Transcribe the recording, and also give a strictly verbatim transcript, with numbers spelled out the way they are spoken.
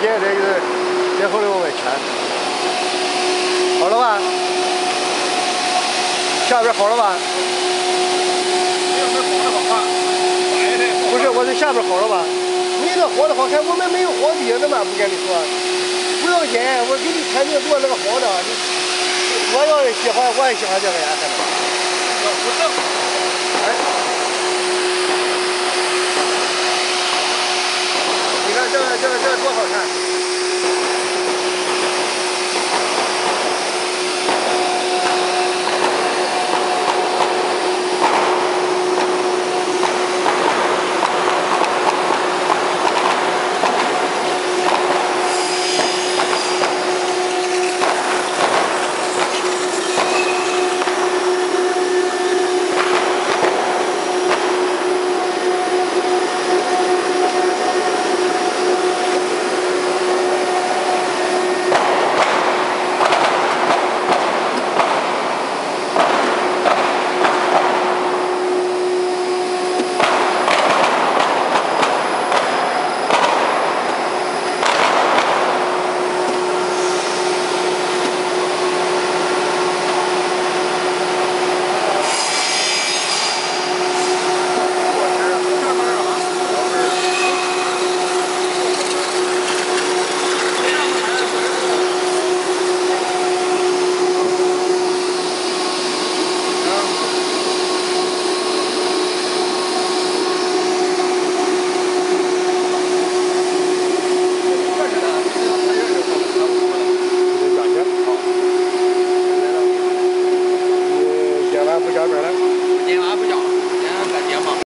些，这个这后头我们圈。好了吧？下边好了吧？不是，我这下边好了吧？你这活的好看，我们没有好底子嘛，不跟你说，不要紧，我给你肯定做那个好的。我要是喜欢，我也喜欢这个颜色的。不正。哎。你看这这这多好看！ 电话不叫。